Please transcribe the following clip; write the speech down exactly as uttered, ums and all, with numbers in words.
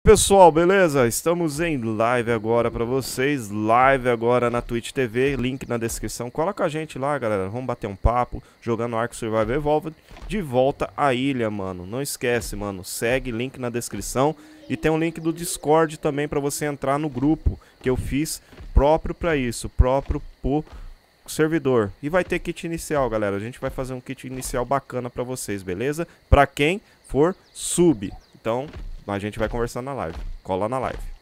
pessoal, beleza? Estamos em live agora pra vocês, live agora na Twitch T V, link na descrição. Cola com a gente lá, galera, vamos bater um papo, jogando Ark Survival Evolved, de volta à ilha, mano. Não esquece, mano, segue, link na descrição. E tem um link do Discord também pra você entrar no grupo, que eu fiz próprio pra isso, próprio pro servidor. E vai ter kit inicial, galera, a gente vai fazer um kit inicial bacana pra vocês, beleza? Pra quem for sub, então... a gente vai conversando na live. Cola na live.